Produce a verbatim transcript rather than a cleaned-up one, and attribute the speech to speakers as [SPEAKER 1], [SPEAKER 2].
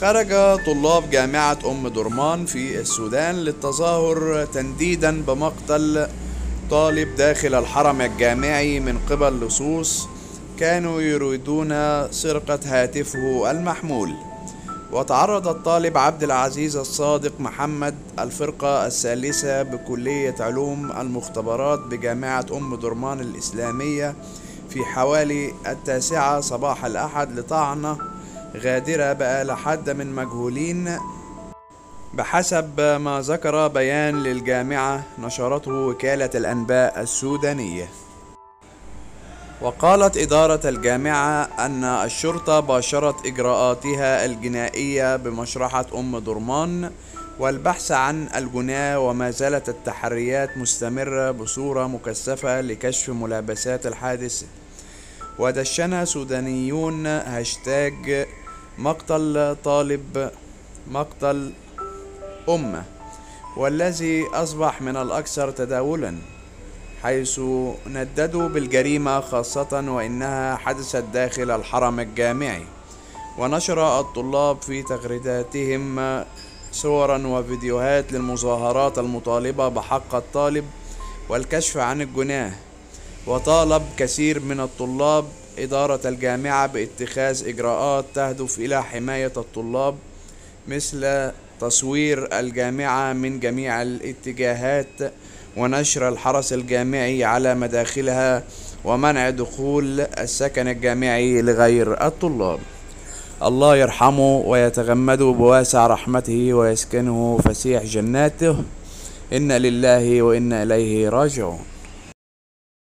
[SPEAKER 1] خرج طلاب جامعة أم درمان في السودان للتظاهر تنديدا بمقتل طالب داخل الحرم الجامعي من قبل لصوص كانوا يريدون سرقة هاتفه المحمول. وتعرض الطالب عبد العزيز الصادق محمد الفرقة الثالثة بكلية علوم المختبرات بجامعة أم درمان الإسلامية في حوالي التاسعة صباح الأحد لطعنة غادرة بآل حد من مجهولين بحسب ما ذكر بيان للجامعة نشرته وكالة الأنباء السودانية. وقالت إدارة الجامعة أن الشرطة باشرت إجراءاتها الجنائية بمشرحة أم درمان والبحث عن الجناة، وما زالت التحريات مستمرة بصورة مكثفة لكشف ملابسات الحادث. ودشن سودانيون هاشتاج مقتل طالب مقتل أمة، والذي أصبح من الأكثر تداولا، حيث نددوا بالجريمة خاصة وإنها حدثت داخل الحرم الجامعي. ونشر الطلاب في تغريداتهم صورا وفيديوهات للمظاهرات المطالبة بحق الطالب والكشف عن الجناه. وطالب كثير من الطلاب إدارة الجامعة باتخاذ إجراءات تهدف إلى حماية الطلاب، مثل تصوير الجامعة من جميع الاتجاهات ونشر الحرس الجامعي على مداخلها ومنع دخول السكن الجامعي لغير الطلاب. الله يرحمه ويتغمده بواسع رحمته ويسكنه فسيح جناته. إنا لله وإنا إليه راجعون.